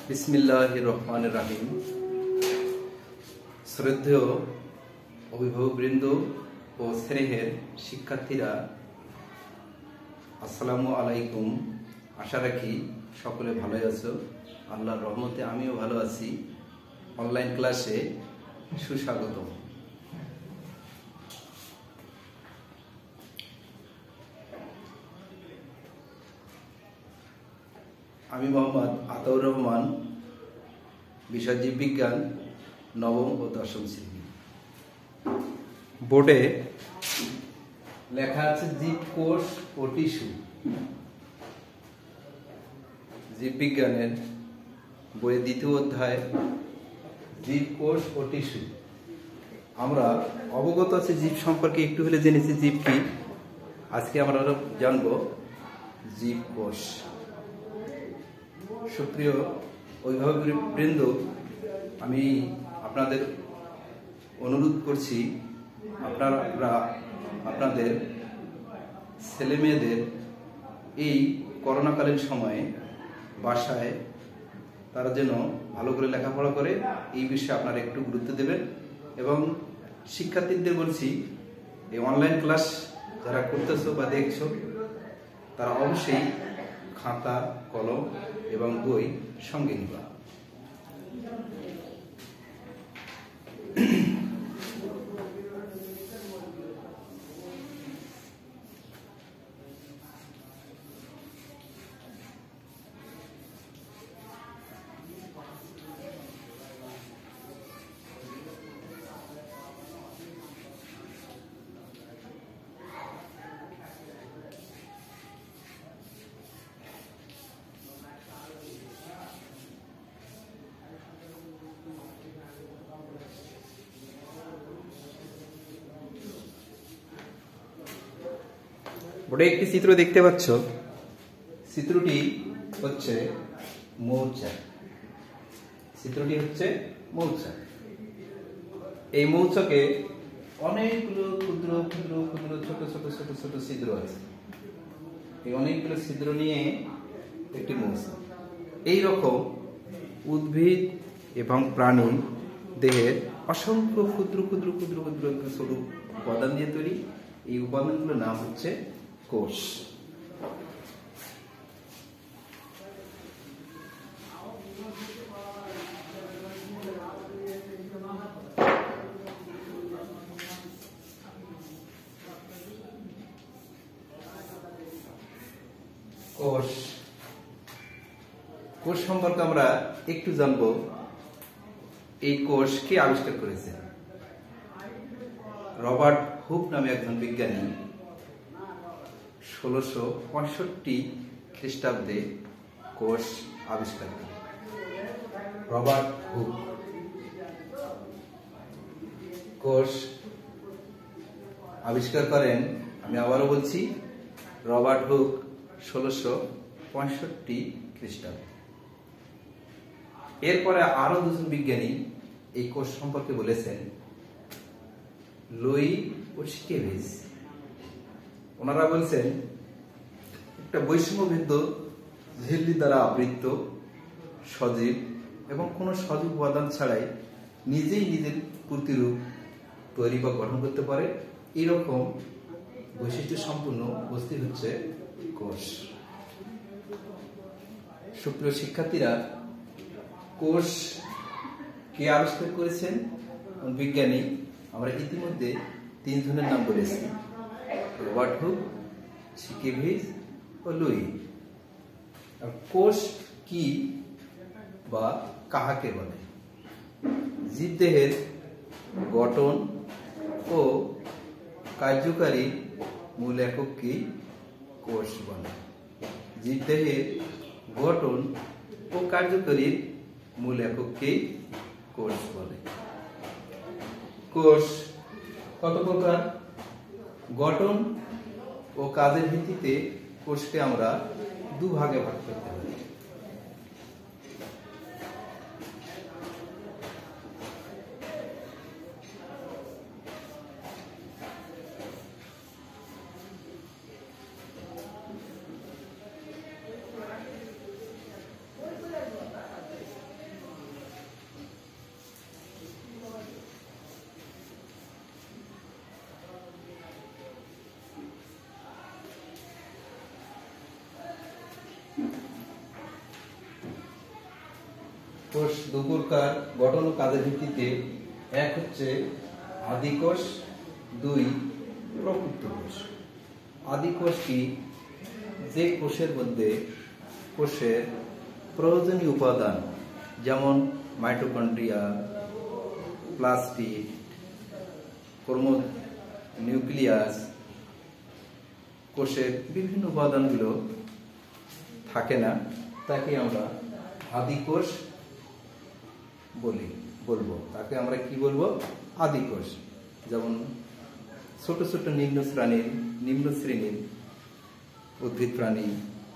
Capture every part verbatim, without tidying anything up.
বিসমিল্লাহির রহমানির রহিম। শ্রদ্ধেয় অভিভাবকবৃন্দ ও স্নেহের শিক্ষার্থীরা, আসসালামু আলাইকুম। আশা রাখি সকলে ভালোই আছো। আল্লাহর রহমতে আমিও ভালো আছি। অনলাইন ক্লাসে সুস্বাগত। আমি মোহাম্মদ আতাউর রহমান, বিষয় জীববিজ্ঞান, নবম ও দশম শ্রেণী। বোর্ডে লেখা আছে জীবকোষ ও টিস্যু। জীববিজ্ঞানের বইয়ের দ্বিতীয় অধ্যায় জীবকোষ ও টিস্যু। আমরা অবগত আছি জীব সম্পর্কে, একটু হলে জেনেছি জীব কি। আজকে আমরা জানব জীবকোষ। সুপ্রিয় অভিভাবকবৃন্দ, আমি আপনাদের অনুরোধ করছি, আপনারা আপনাদের ছেলে মেয়েদের এই করোনাকালীন সময়ে বাসায় তারা যেন ভালো করে লেখাপড়া করে, এই বিষয়ে আপনারা একটু গুরুত্ব দেবেন। এবং শিক্ষার্থীদের বলছি, এই অনলাইন ক্লাস যারা করতেছো বা দেখছো, তারা অবশ্যই খাতা, কলম এবং বই সঙ্গে নিবা। বোর্ডে একটি চিত্র দেখতে পাচ্ছ। চিত্রটি হচ্ছে মৌচাক। চিত্রটি হচ্ছে মৌচাক। এই মৌচাকে অনেকগুলো ক্ষুদ্র ক্ষুদ্র ক্ষুদ্র ছোট ছোট ছোট ছোট ছিদ্র আছে। এই অনেকগুলো ছিদ্র নিয়ে একটি মৌচাক। এই রকম উদ্ভিদ এবং প্রাণী দেহের অসংখ্য ক্ষুদ্র ক্ষুদ্র ক্ষুদ্র ক্ষুদ্র ছোট উপাদান দিয়ে তৈরি। এই উপাদানগুলোর নাম হচ্ছে কোষ। কোষ কোষ সম্পর্কে আমরা একটু জানবো। এই কোষ কে আবিষ্কার করেছে? রবার্ট হুক নামে একজন বিজ্ঞানী ষোলোশো পঁয়ষট্টি খ্রিস্টাব্দে কোষ আবিষ্কার করেন। রবার্ট হুক কোষ আবিষ্কার করেন। আমি আবারও বলছি, রবার্ট হুক ষোলোশো পঁয়ষট্টি খ্রিস্টাব্দে। এরপরে আরো দুজন বিজ্ঞানী এই কোষ সম্পর্কে বলেছেন, লুই ও শিকেভিজ। ওনারা বলছেন, একটা বৈষম্যভিন্ন ঝিল্লি দ্বারা আবৃত সজীব এবং কোন সজীব উপাদান ছাড়াই নিজেই নিজের প্রতিরূপ তৈরি বা গঠন করতে পারে, এরকম বৈশিষ্ট্য সম্পূর্ণ বস্তু হচ্ছে কোষ। সুপ্রিয় শিক্ষার্থীরা, কোষ কে আবিষ্কার করেছেন বিজ্ঞানী? আমরা ইতিমধ্যে তিনজনের নাম বলেছি, রবার্ট হুক, শিকেভিজ ও লুই। কোষ কি বা কাহাকে বলে? জীবদেহের গঠন ও কার্যকারী মূল একককে কোষ বলে। জীবদেহের গঠন ও কার্যকারী মূল একককে কোষ বলে। কোষ কত প্রকার? গঠন ও কাজের ভিত্তিতে কোষকে আমরা দুভাগে ভাগ করতে পারি। কোষ দু প্রকার, গঠন ও কাজের ভিত্তিতে। এক হচ্ছে আদি কোষ, দুই প্রকৃত কোষ। আদি কোষ কি? যে কোষের মধ্যে কোষের প্রয়োজনীয় উপাদান যেমন মাইটোকন্ড্রিয়া, প্লাস্টিড, ক্রোমো নিউক্লিয়াস, কোষের বিভিন্ন উপাদানগুলো থাকে না, তাকে আমরা আদি কোষ বলি বলবো তাকে আমরা কি বলবো? আদি কোষ। যেমন ছোট ছোট নিম্ন শ্রেণীর নিম্ন শ্রেণীর উদ্ভিদ প্রাণী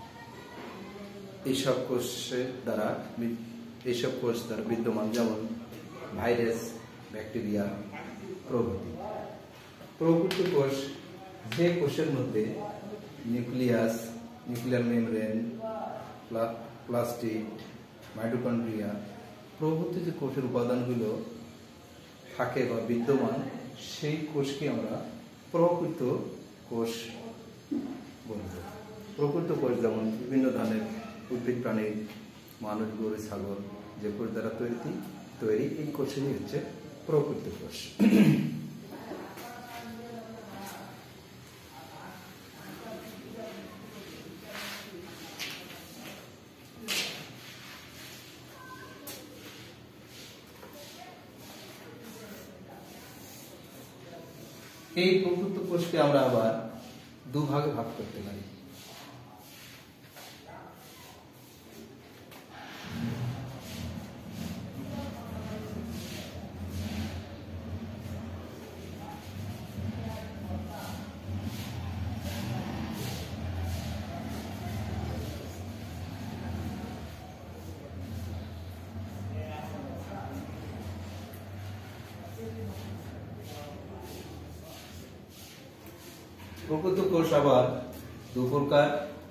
এইসব কোষের দ্বারা এইসব কোষ দ্বারা বিদ্যমান, যেমন ভাইরাস, ব্যাকটেরিয়া প্রভৃতি। প্রকৃত কোষ যে কোষের মধ্যে nucleus, nuclear membrane, plastid, mitochondria প্রভৃতি যে কোষের উপাদানগুলো থাকে বা বিদ্যমান, সেই কোষকে আমরা প্রকৃত কোষ বলব। প্রকৃত কোষ যেমন বিভিন্ন ধরনের উদ্ভিদ প্রাণীর, মানুষ, গরু, ছাগল যে কোষ দ্বারা তৈরি তৈরি এই কোষই হচ্ছে প্রকৃত কোষ। এই প্রকৃত কোষকে আমরা আবার দুভাগে ভাগ করতে পারি। প্রকৃত কোষ আবার দু প্রকার,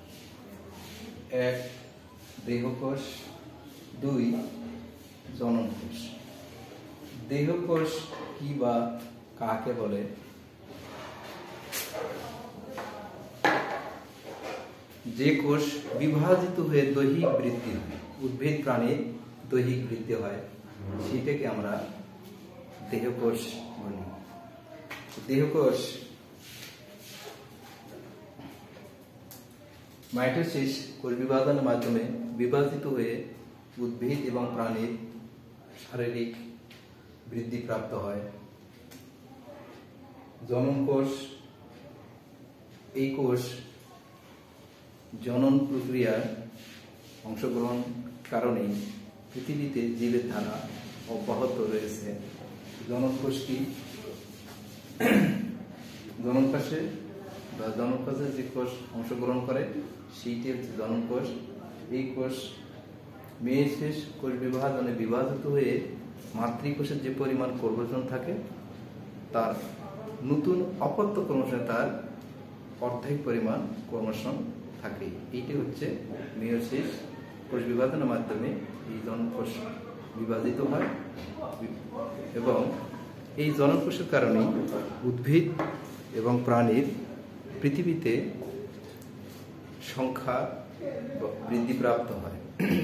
এক দেহ কোষ, দুই জনন কোষ। দেহ কোষ কি বা কাকে বলে? যে কোষ বিভাজিত হয়ে দৈহিক বৃদ্ধি হয়, উদ্ভিদ প্রাণীর দৈহিক বৃদ্ধি হয়, সেটাকে আমরা দেহ কোষ বলি। দেহ কোষ মাইটোসিস কোষ বিভাজনের মাধ্যমে বিভাজিত হয়ে উদ্ভিদ এবং প্রাণীর শারীরিক বৃদ্ধি প্রাপ্ত হয়। জনন কোষ, এই কোষ জনন প্রক্রিয়ার অংশগ্রহণ কারণে পৃথিবীতে জীবের ধারা অব্যাহত রয়েছে। জনন কোষ কি? জনন কোষে বা জনন কোষে যে কোষ অংশগ্রহণ করে সেইটি হচ্ছে জনন কোষ। এই কোষ মেয়োসিস কোষ বিভাজনে বিভাজিত হয়ে মাতৃকোষের যে পরিমাণ ক্রোমোজোম থাকে তার নতুন অপত্য ক্রোমোজোমে তার অর্ধেক পরিমাণ ক্রোমোজোম থাকে। এইটি হচ্ছে মেয়োসিস কোষ বিভাজনের মাধ্যমে এই জনন কোষ বিভাজিত হয় এবং এই জনন কোষের কারণে উদ্ভিদ এবং প্রাণীর পৃথিবীতে সংখ্যা বৃদ্ধি প্রাপ্ত হয়।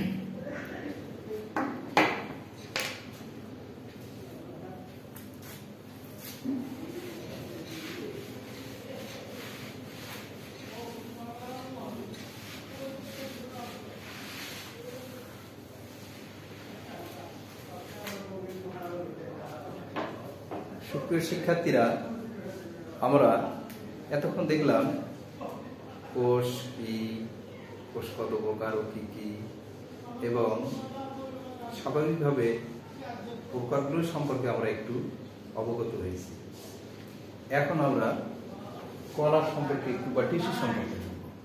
সুপ্রিয় শিক্ষার্থীরা, আমরা এতক্ষণ দেখলাম কোষ কি, কোষ কত প্রকার ও কি কি, এবং স্বাভাবিকভাবে প্রকারগুলো সম্পর্কে আমরা একটু অবগত হয়েছি। এখন আমরা কলা সম্পর্কে একটু বা টিস্যু সম্পর্কে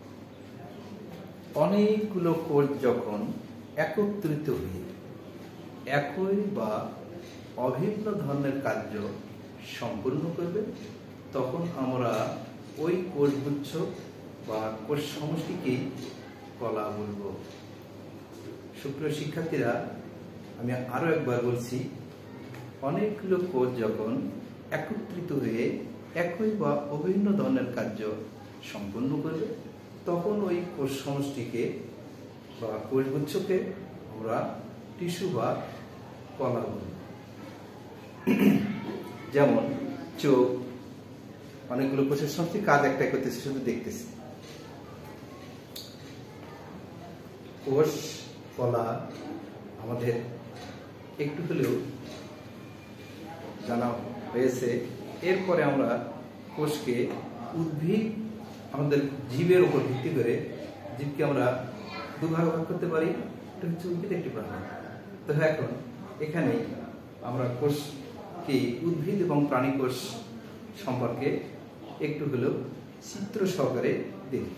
অনেকগুলো কোষ যখন একত্রিত হয়ে একই বা অভিন্ন ধরনের কার্য সম্পূর্ণ করবে তখন আমরা ওই কোষগুচ্ছ বা কোষ সমষ্টিকেই কলা বলবো। সুপ্রিয় শিক্ষার্থীরা, আমি আরো একবার বলছি, অনেকগুলো কোষ যখন একত্রিত হয়ে একই বা অভিন্ন ধরনের কার্য সম্পূর্ণ করবে তখন ওই কোষ সমষ্টিকে বা কোষগুচ্ছকে আমরা টিস্যু বা কলা বলি। যেমন চোখ, অনেকগুলো কোষের সঙ্গে কাজ একটাই করতেছে, শুধু দেখতেছি। কোষ কলা আমাদের একটু হলেও জানা হয়েছে। এরপরে আমরা কোষকে উদ্ভিদ, আমাদের জীবের উপর ভিত্তি করে জীবকে আমরা দুভাগে ভাগ করতে পারি। এটা হচ্ছে উদ্ভিদ, একটি প্রাণী। তো এখন এখানে আমরা কোষকে উদ্ভিদ এবং প্রাণী কোষ সম্পর্কে একটু হলেও চিত্র সহকারে দেখব।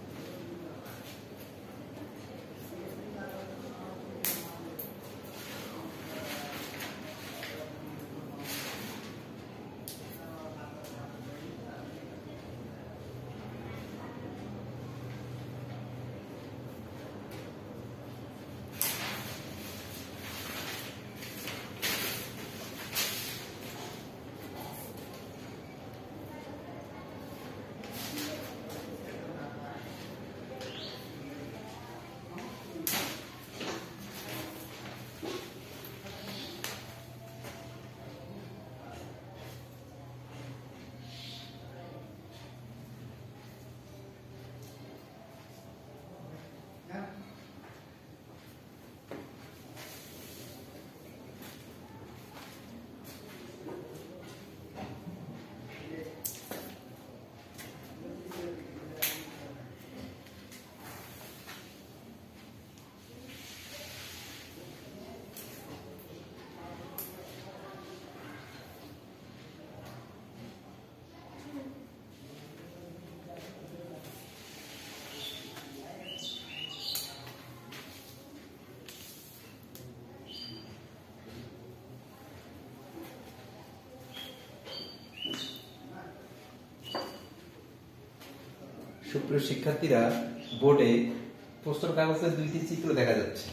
সুপ্রিয় শিক্ষার্থীরা, বোর্ডে পোস্টার কাগজের দুইটি চিত্র দেখা যাচ্ছে,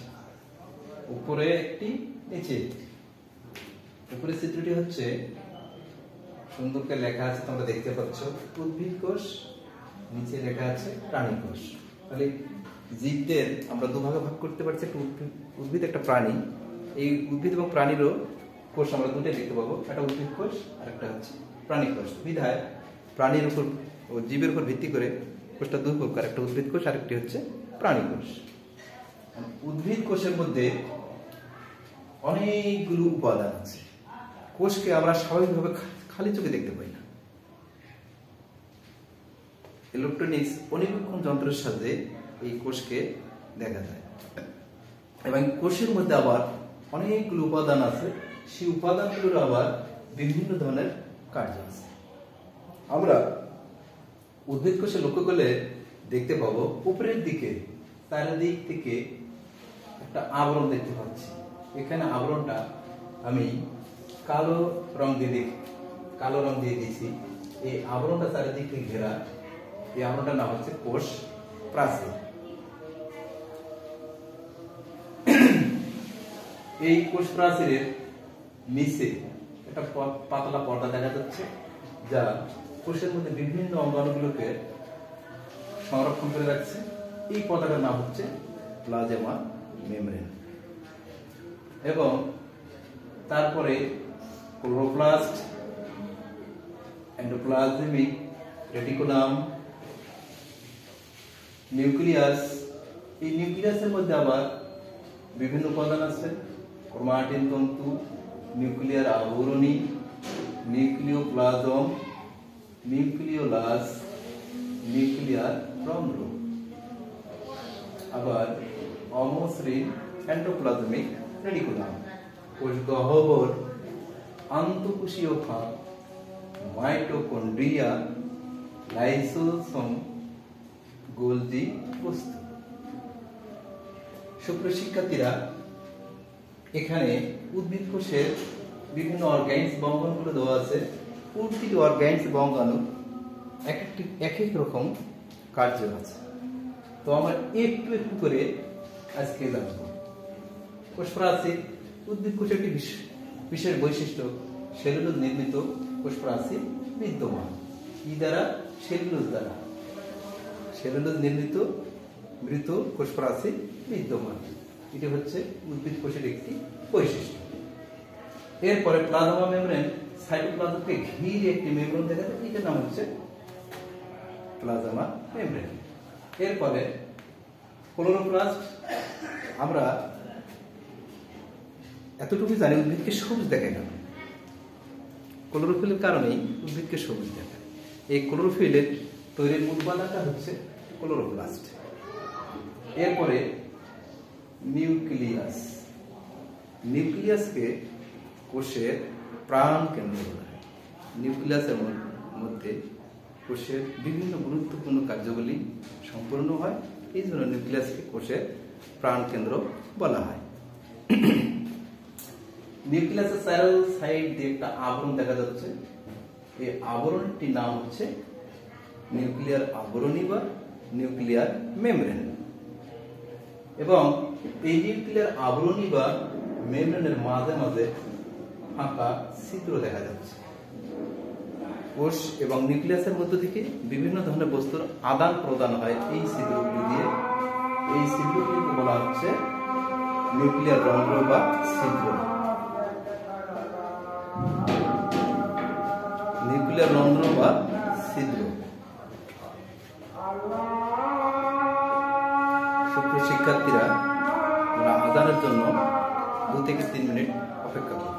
উপরে একটি, নিচে একটি। উপরের চিত্রটি হচ্ছে সুন্দর করে লেখা আছে, তোমরা দেখতে পাচ্ছ উদ্ভিদ কোষ, নিচে লেখা আছে প্রাণী কোষ। তাহলে জীবদের আমরা দুভাগে ভাগ করতে পারছি, একটা উদ্ভিদ, একটা প্রাণী। এই উদ্ভিদ এবং প্রাণীরও কোষ আমরা দুটোই দেখতে পাবো, একটা উদ্ভিদ কোষ আর একটা হচ্ছে প্রাণী কোষ। বিধায় প্রাণীর উপর ও জীবের উপর ভিত্তি করে কোষটা দুই প্রকার, একটা উদ্ভিদ কোষ আর একটি হচ্ছে প্রাণী কোষ। উদ্ভিদ কোষের মধ্যে অনেকগুলো উপাদান আছে। কোষকে আমরা স্বাভাবিকভাবে খালি চোখে দেখতে পাই না। ইলেকট্রনিক্স অণুবীক্ষণ যন্ত্রের সাথে এই কোষকে দেখা যায়, এবং কোষের মধ্যে আবার অনেকগুলো উপাদান আছে। সেই উপাদানগুলোর আবার বিভিন্ন ধরনের কার্য আছে। আমরা উদ্ভিদ কোষে লক্ষ্য করলে দেখতে পাবো উপরের দিকে চারিদিক থেকে একটা আবরণ দেখতে পাচ্ছি। এখানে আবরণটা আমি কালো রং দিয়ে কালো রং দিয়ে দিয়েছি। এই আবরণটা চারিদিক থেকে ঘেরা, এই আবরণটার নাম হচ্ছে কোষ প্রাচীর। এই কোষ প্রাচীরের নিচে একটা পাতলা পর্দা দেখা যাচ্ছে, যা কোষের মধ্যে বিভিন্ন অঙ্গাণুগুলোকে সংরক্ষণ করে রাখছে। এই পর্দাটার নাম হচ্ছে প্লাজমা মেমব্রেন। এবং তারপরে ক্লোরোপ্লাস্ট, এন্ডোপ্লাজমিক রেটিকুলাম, নিউক্লিয়াস। এই নিউক্লিয়াসের মধ্যে আবার বিভিন্ন উপাদান আছে, ক্রোমাটিন তন্তু, নিউক্লিয়ার আবরণী, নিউক্লিওপ্লাজম, নিউক্লিওলাস, নিউক্লিয়ার রন্ধ্র। আবার অমসৃণ এন্ডোপ্লাজমিক রেটিকুলাম, কোষ গহ্বর, আন্তঃকোষীয় ভাগ, মাইটোকন্ড্রিয়া, লাইসোসোম, গোলজি বস্তু। সুপ্রিয় শিক্ষার্থীরা, এখানে উদ্ভিদ কোষের বিভিন্ন অর্গানস বা অঙ্গাণুগুলো দেওয়া আছে। প্রতিটি অর্গানস বা অঙ্গাণু এক একটি এক এক রকম কার্য আছে। তো আমরা একটু একটু করে আজকে জানব। কোষ প্রাচীর, উদ্ভিদ কোষের একটি বিশেষ বৈশিষ্ট্য, সেলুলোজ নির্মিত কোষ প্রাচীর বিদ্যমান। কি দ্বারা? সেলুলোজ দ্বারা। সেলুলোজ নির্মিত মৃত কোষ প্রাচীর বিদ্যমান। এটি হচ্ছে উদ্ভিদ কোষের একটি বৈশিষ্ট্য। এরপরে প্লাজমা মেমব্রেন, সাইটোপ্লাজমকে ঘিরে একটি মেমব্রেন দেখা যায়, এটার নাম হচ্ছে প্লাজমা মেমব্রেন। এরপরে ক্লোরোপ্লাস্ট, আমরা এতটুকু জানি উদ্ভিদকে সবুজ দেখায় না, ক্লোরোফিলের কারণেই উদ্ভিদকে সবুজ দেখায়। এই ক্লোরোফিলের তৈরির মূল উপাদানটা হচ্ছে ক্লোরোপ্লাস্ট। এরপরে নিউক্লিয়াস, নিউক্লিয়াসকে কোষের প্রাণ কেন্দ্র বলা হয়। নিউক্লিয়াসের মধ্যে কোষের বিভিন্ন গুরুত্বপূর্ণ কার্যগুলি সম্পন্ন হয়, এই জন্য নিউক্লিয়াসকে কোষের প্রাণ কেন্দ্র বলা হয়। নিউক্লিয়াসের চারো সাইড দিয়ে একটা আবরণ দেখা যাচ্ছে, এই আবরণটির নাম হচ্ছে নিউক্লিয়ার আবরণী বা নিউক্লিয়ার মেমব্রেন। এবং এই নিউক্লিয়ার আবরণী বা মেমব্রেনের মাঝে মাঝে ফাঁকা ছিদ্র দেখা যাচ্ছে। কোষ এবং নিউক্লিয়াসের মধ্য থেকে বিভিন্ন ধরনের বস্তুর আদান প্রদান হয় এই ছিদ্রগুলি দিয়ে। এই ছিদ্রগুলিকে বলা হচ্ছে নিউক্লিয়ার রন্ধ্র বা ছিদ্র। নিউক্লিয়ার রন্ধ্র বা ছিদ্র। সুপ্রিয় শিক্ষার্থীরা, আমরা আদানের জন্য দু থেকে তিন মিনিট অপেক্ষা করি।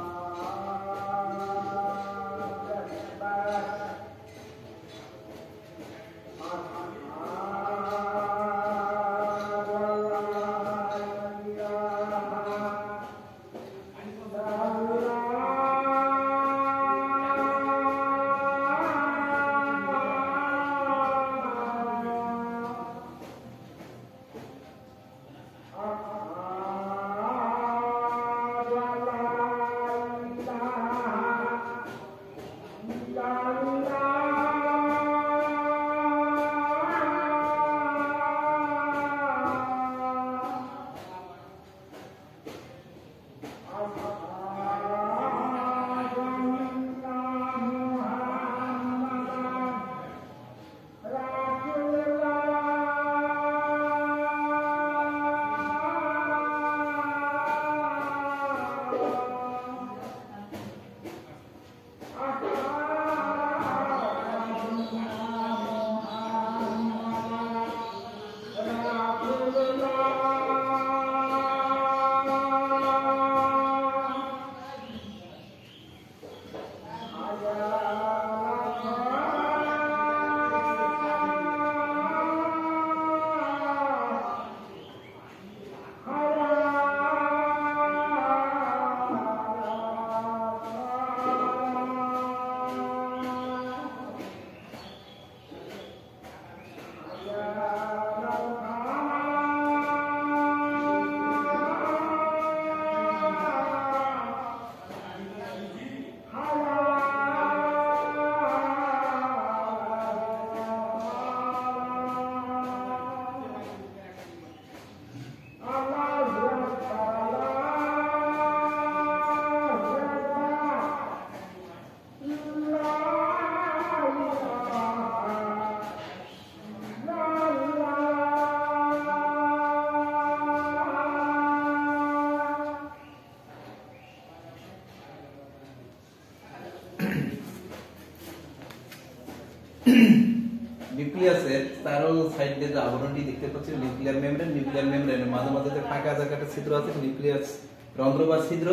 নিউক্লিয়াসের চারো সাইড দিয়ে যে আবরণটি দেখতে পাচ্ছি নিউক্লিয়ার মেমব্রেন। নিউক্লিয়ার মেমব্রেনের মাঝে মাঝে যে ফাঁকা জায়গাটা ছিদ্র আছে, নিউক্লিয়াস রন্ধ্র বা ছিদ্র।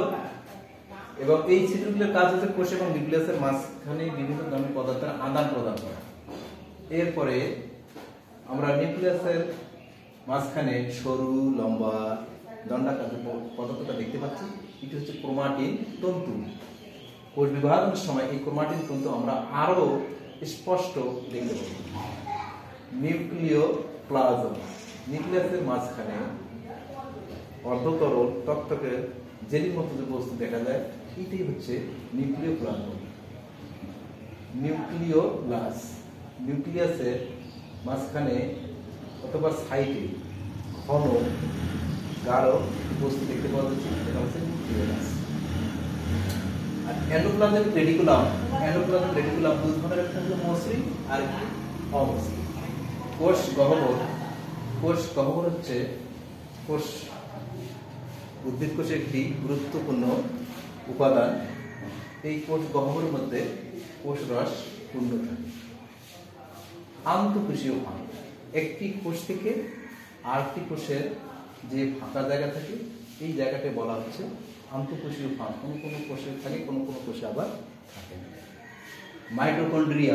এবং এই ছিদ্রগুলোর কাজ হচ্ছে কোষ এবং নিউক্লিয়াসের মাঝখানে বিভিন্ন ধরনের পদার্থের আদান প্রদান করা। এরপরে আমরা নিউক্লিয়াসের মাঝখানে সরু লম্বা দণ্ডাকার পদার্থটা দেখতে পাচ্ছি, এটি হচ্ছে ক্রোমাটিন তন্তু। কোষ বিভাজনের সময় এই ক্রোমাটিন তন্তু আমরা আরো স্পষ্ট দেখতে পাবো। নিউক্লিওপ্লাজম, নিউক্লিয়াসের মাঝখানে অর্ধতরল টকটকে জেলির মতো যে বস্তু দেখা যায়, এটাই হচ্ছে নিউক্লিওপ্লাজম। নিউক্লিওলাস, নিউক্লিয়াসের মাঝখানে অথবা সাইডে ঘন গাঢ় বস্তু দেখতে পাওয়া যাচ্ছে, এটা হচ্ছে নিউক্লিওলাস। আর এন্ডোপ্লাজমিক রেটিকুলাম, এন্ডোপ্লাজমিক রেটিকুলাম দুই ধরনের, একটা হলো মসৃণ আর একটি অমসৃণ। কোষ গহ্বর, কোষ গহ্বর হচ্ছে কোষ উদ্ভিদ কোষের একটি গুরুত্বপূর্ণ উপাদান। এই কোষ গহ্বরের মধ্যে কোষরস পূর্ণ থাকে। আন্তঃকোষীয় ফাঁক, একটি কোষ থেকে আরেকটি কোষের যে ফাঁকা জায়গা থাকে এই জায়গাটা বলা হচ্ছে আন্তঃকোষীয় ফাঁক। কোনো কোনো কোষে থাকে, কোনো কোনো কোষে আবার থাকে না। মাইটোকন্ড্রিয়া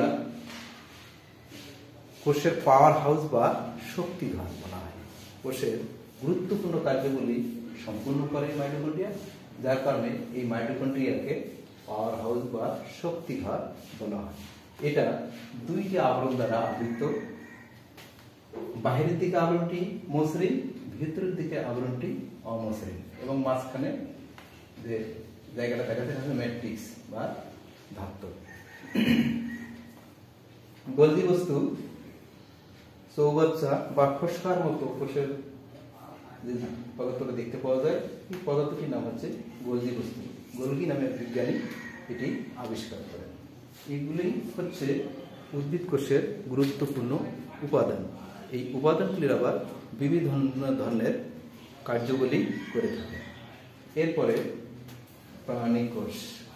কোষের পাওয়ার হাউস বা শক্তিঘর বলা হয়। কোষের গুরুত্বপূর্ণ কার্যগুলি সম্পূর্ণ করে মাইটোকন্ড্রিয়া, যার কারণে এই মাইটোকন্ড্রিয়াকে পাওয়ার হাউস বা শক্তিঘর বলা হয়। এটা দুইটি আবরণ দ্বারা আবৃত। বাহিরের দিকে আবরণটি মসৃণ, ভিতরের দিকে আবরণটি অমসৃণ, এবং মাঝখানে যে জায়গাটা দেখা যাচ্ছে ম্যাট্রিক্স বা ধাত্র। গোলজি বস্তু চৌবাচ্চা বা খোসকার মতো কোষের যে পদার্থটা দেখতে পাওয়া যায়, এই পদার্থটির নাম হচ্ছে গোলজি বস্তু। গোলজি নামে এক বিজ্ঞানী এটি আবিষ্কার করেন। এগুলি হচ্ছে উদ্ভিদ কোষের গুরুত্বপূর্ণ উপাদান। এই উপাদানগুলির আবার বিভিন্ন ধরনের কার্যগুলি করে থাকে। এরপরে প্রাণী কোষ।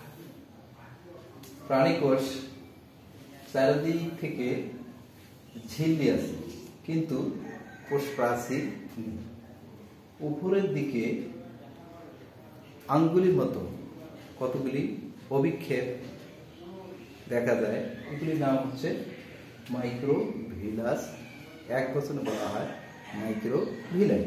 প্রাণী কোষ চারিদিক থেকে ঝিল্লি আছে, কিন্তু কোষ প্রাচীর নেই। উপরের দিকে আঙ্গুলির মতো কতগুলি অভিক্ষেপ দেখা যায়, এগুলির নাম হচ্ছে মাইক্রোভিলাস। এক বছরে বলা হয় মাইক্রোভিলাই।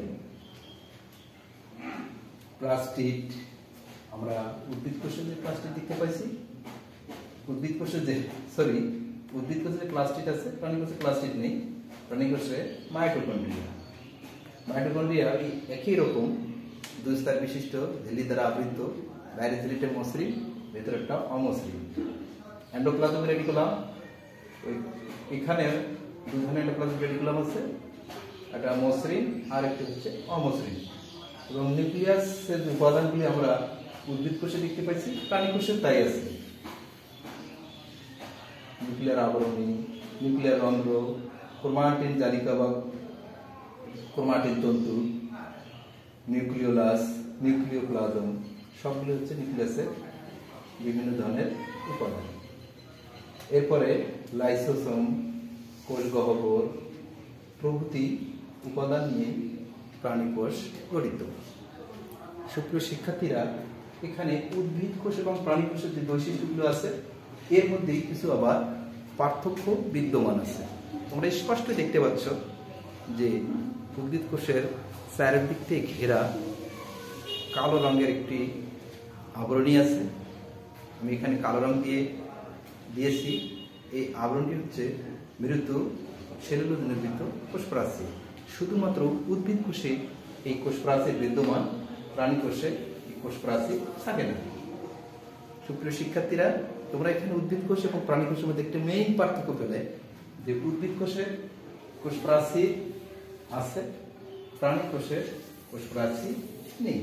প্লাস্টিড, আমরা উদ্ভিদ কোষের যে প্লাস্টিড দেখতে পাইছি, উদ্ভিদ কোষের যে সরি উদ্ভিদ কোষে যে প্লাস্টিড আছে, প্রাণী কোষে প্লাস্টিড নেই। প্রাণী কোষে মাইটোকন্ড্রিয়া। মাইটোকন্ড্রিয়া এই একই রকম দুই স্তর বিশিষ্ট ঝিল্লি দ্বারা আবৃত। বাইরের ঝিল্লিটা মসৃণ, ভেতরেরটা অমসৃণ। এন্ডোপ্লাজমিক রেটিকুলাম, ওই এখানে দুই ধরনের এন্ডোপ্লাজমিক রেটিকুলাম আছে, একটা মসৃণ আর একটা হচ্ছে অমসৃণ। এবং নিউক্লিয়াসের উপাদানগুলি আমরা উদ্ভিদ কোষে দেখতে পাইছি, প্রাণী কোষে তাই আছে। নিউক্লিয়ার আবরণী, নিউক্লিয়ার রন্ধ্র, ক্রোমাটিন জালিকা বা ক্রোমাটিন তন্তু, নিউক্লিওলাস, নিউক্লিওপ্লাজম, সবগুলো হচ্ছে নিউক্লিয়াসের বিভিন্ন ধরনের উপাদান। এরপরে লাইসোসোম, কোষ গহ্বর প্রভৃতি উপাদান নিয়ে প্রাণী কোষ গঠিত। সুপ্রিয় শিক্ষার্থীরা, এখানে উদ্ভিদ কোষ এবং প্রাণী কোষের যে বৈশিষ্ট্যগুলো আছে, এর মধ্যেই কিছু আবার পার্থক্য বিদ্যমান আছে। তোমরা স্পষ্ট দেখতে পাচ্ছ যে উদ্ভিদ কোষের চারিদিক থেকে ঘেরা কালো রঙের একটি আবরণী আছে। আমি এখানে কালো রং দিয়ে দিয়েছি। এই আবরণটি হচ্ছে মৃদু সেলুলোজ নির্মিত কোষপ্রাচীর। শুধুমাত্র উদ্ভিদ কোষে এই কোষপ্রাচীর বিদ্যমান, প্রাণী কোষে এই কোষপ্রাচীর থাকে না। সুপ্রিয় শিক্ষার্থীরা, তোমরা এখানে উদ্ভিদ কোষ এবং প্রাণী কোষের মধ্যে একটা মেইন পার্থক্য পেলে যে উদ্ভিদ কোষে কোষপ্রাচীর আছে, প্রাণী কোষে কোষপ্রাচীর নেই।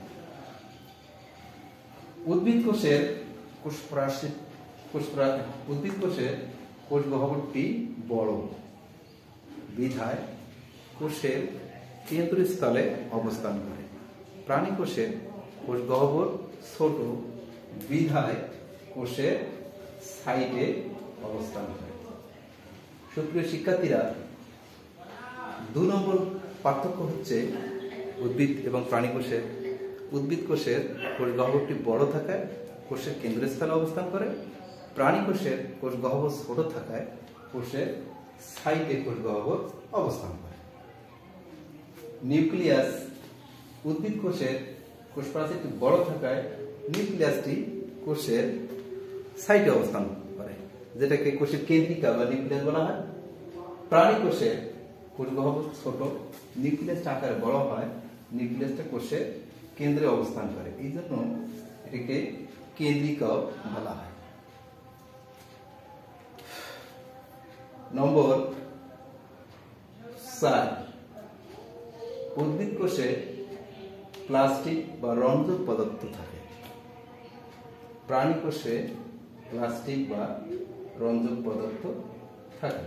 উদ্ভিদ কোষের কোষপ্রাচীর উদ্ভিদ কোষের কোষ গহ্বরটি বড় বিধায় কোষের কেন্দ্রস্থলে অবস্থান করে। প্রাণী কোষের কোষ গহ্বর ছোট বিধায় কোষের সাইডে অবস্থান করে। সুপ্রিয় শিক্ষার্থীরা, দু নম্বর পার্থক্য হচ্ছে উদ্ভিদ এবং প্রাণী কোষের। উদ্ভিদ কোষের কোষ গহ্বরটি বড় থাকায় কোষের কেন্দ্রস্থলে অবস্থান করে। প্রাণী কোষের কোষ গহ্বর ছোট থাকায় কোষের সাইডে কোষ গহ্বর অবস্থান করে। নিউক্লিয়াস, উদ্ভিদ কোষের কোষপ্রাচীরটি বড় থাকায় নিউক্লিয়াসটি কোষের সাইডে অবস্থান করে, যেটাকে কোষের কেন্দ্রিকা বা নিউক্লিয়াস বলা হয়। প্রাণী কোষের কোষ গহ্বর ছোট, নিউক্লিয়াসটা আকারে বড় হয়, নিউক্লিয়াসটা কোষের কেন্দ্রে অবস্থান করে, এই জন্য এটাকে কেন্দ্রিকাও বলা হয়। নম্বর চার, উদ্ভিদ কোষে প্লাস্টিক বা রঞ্জক পদার্থ থাকে, প্রাণী কোষে প্লাস্টিক বা রঞ্জক পদার্থ থাকে।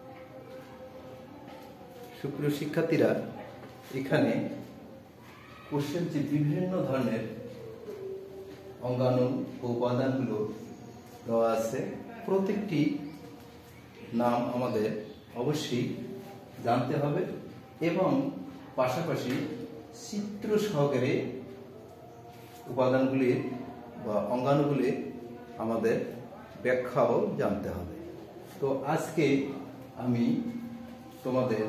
সুপ্রিয় শিক্ষার্থীরা, এখানে কোষের যে বিভিন্ন ধরনের অঙ্গাণু ও উপাদানগুলো দেওয়া আছে, প্রত্যেকটি নাম আমাদের অবশ্যই জানতে হবে এবং পাশাপাশি চিত্র সহকারে উপাদানগুলির বা অঙ্গাণুগুলির আমাদের ব্যাখ্যাও জানতে হবে। তো আজকে আমি তোমাদের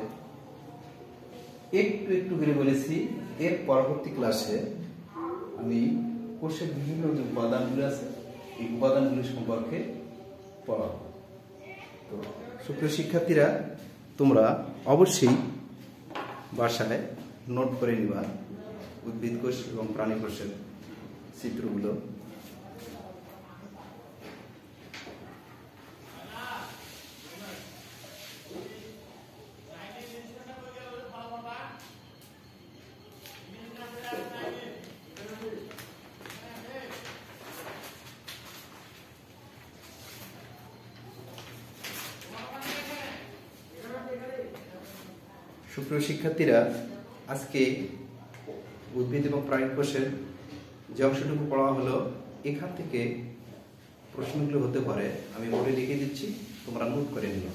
একটু একটু করে বলেছি, এর পরবর্তী ক্লাসে আমি কোষের বিভিন্ন যে উপাদানগুলো আছে এই উপাদানগুলি সম্পর্কে পড়াবো। তো সুপ্রিয় শিক্ষার্থীরা, তোমরা অবশ্যই বাসায় নোট করে নিবা উদ্ভিদ কোষ এবং প্রাণী কোষের চিত্রগুলো। সুপ্রিয় শিক্ষার্থীরা, আজকে উদ্ভিদ এবং প্রাণী কোষের যে অংশটুকু পড়া হলো, এখান থেকে প্রশ্নগুলো হতে পারে। আমি বোর্ডে লিখে দিচ্ছি, তোমরা নোট করে নিও।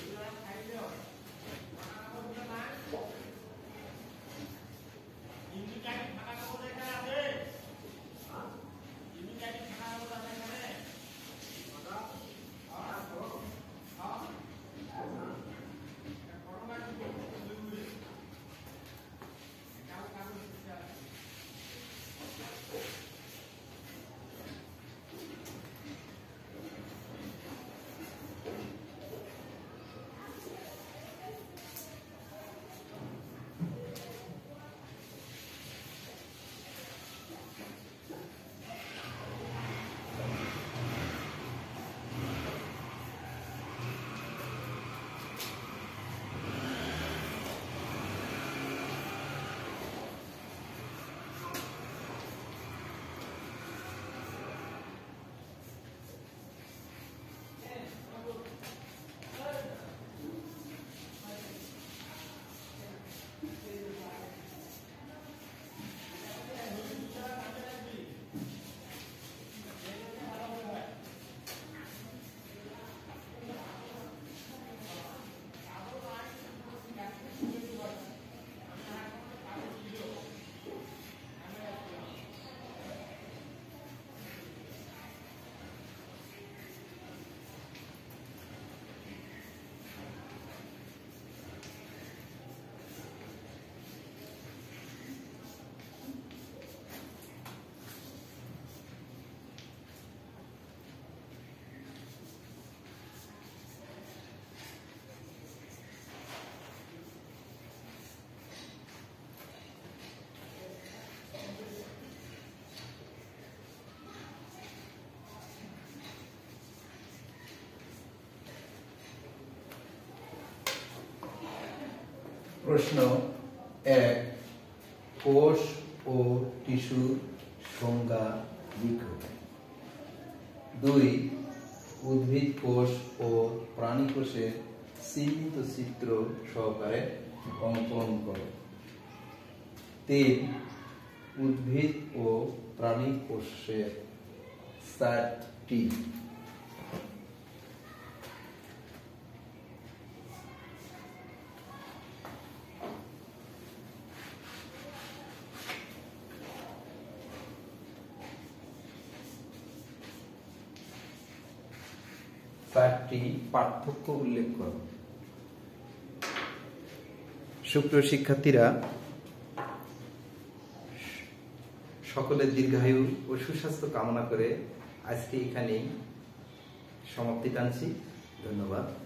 প্রশ্ন এক, কোষ ও টিস্যু সংজ্ঞা লিখো। দুই, উদ্ভিদ কোষ ও প্রাণী কোষের চিহ্নিত চিত্র সহকারে অঙ্কন করো। তিন, উদ্ভিদ ও প্রাণী কোষের চারটি চারটি পার্থক্য উল্লেখ করো। সুপ্রিয় শিক্ষার্থীরা, সকলের দীর্ঘায়ু ও সুস্বাস্থ্য কামনা করে আজকে এখানেই সমাপ্তি টানছি। ধন্যবাদ।